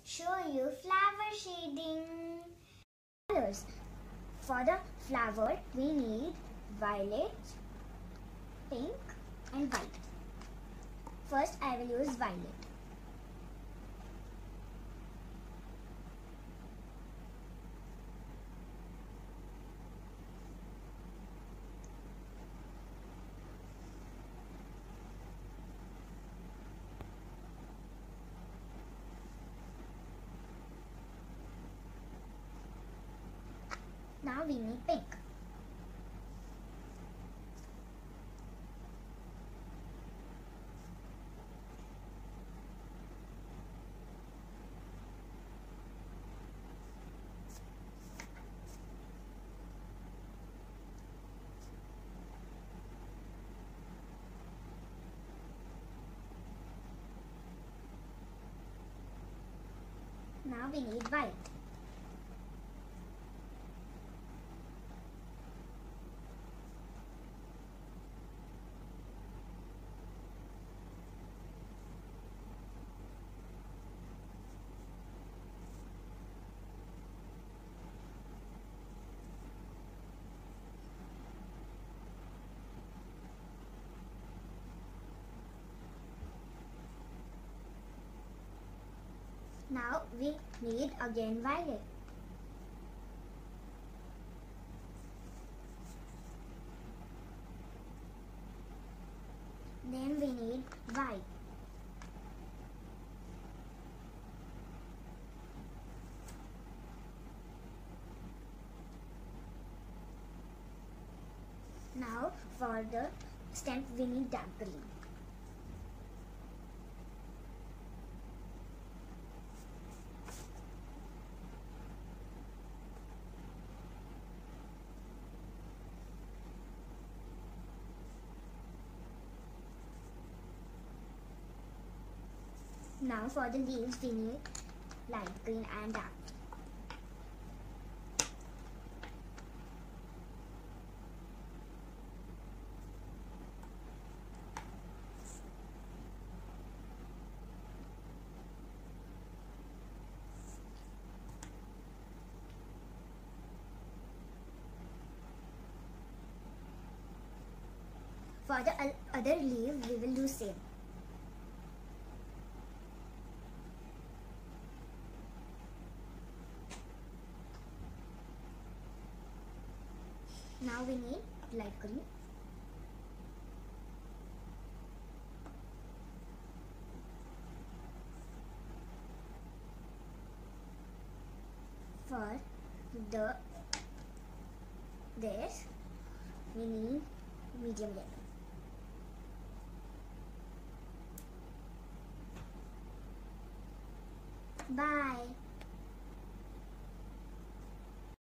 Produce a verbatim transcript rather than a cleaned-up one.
show you flower shading. Colors. For the flower, we need violet, pink and white. First, I will use violet. Now we need pink. Now we need white. Now we need again violet. Then we need white. Now for the stem we need dark green. Now for the leaves we need light green and dark. For the other leaf we will do same. Now we need light green. For the this we need medium yellow. Bye.